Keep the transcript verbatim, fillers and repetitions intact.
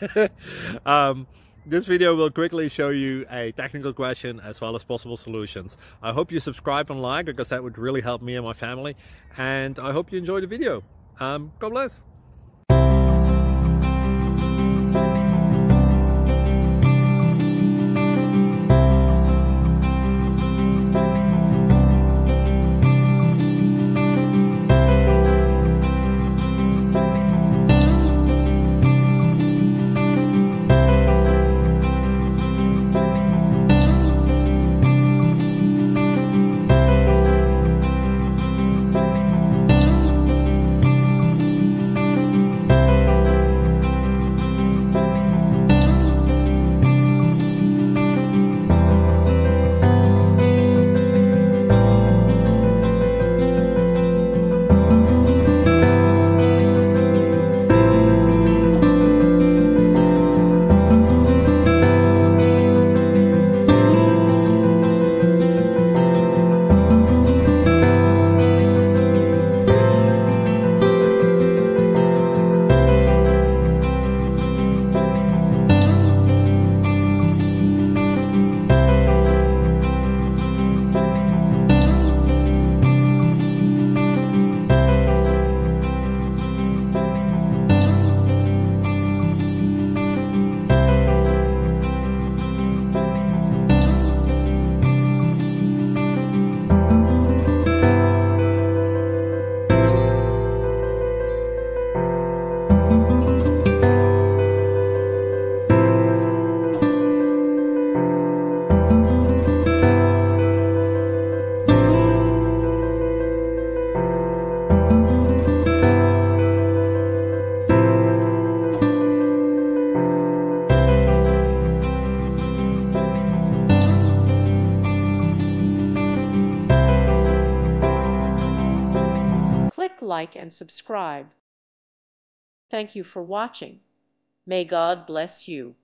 um, this video will quickly show you a technical question as well as possible solutions. I hope you subscribe and like, because that would really help me and my family. And I hope you enjoy the video. Um, God bless. Click like and subscribe. Thank you for watching. May God bless you.